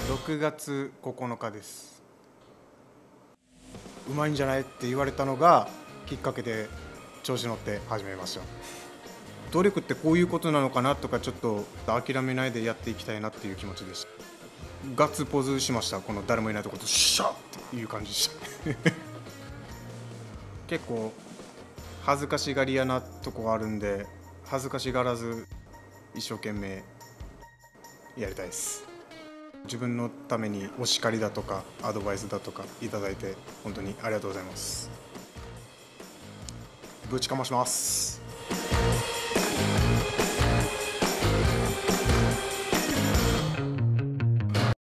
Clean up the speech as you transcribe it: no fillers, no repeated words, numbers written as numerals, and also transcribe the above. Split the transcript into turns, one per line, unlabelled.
6月9日です。うまいんじゃないって言われたのがきっかけで調子乗って始めました。努力ってこういうことなのかなとか、ちょっと諦めないでやっていきたいなっていう気持ちでした。ガッツポーズしました。この誰もいないところとシャッっていう感じでした結構恥ずかしがり屋なとこがあるんで、恥ずかしがらず一生懸命やりたいです。自分のためにお叱りだとかアドバイスだとかいただいて本当にありがとうございます。ぶちかまします。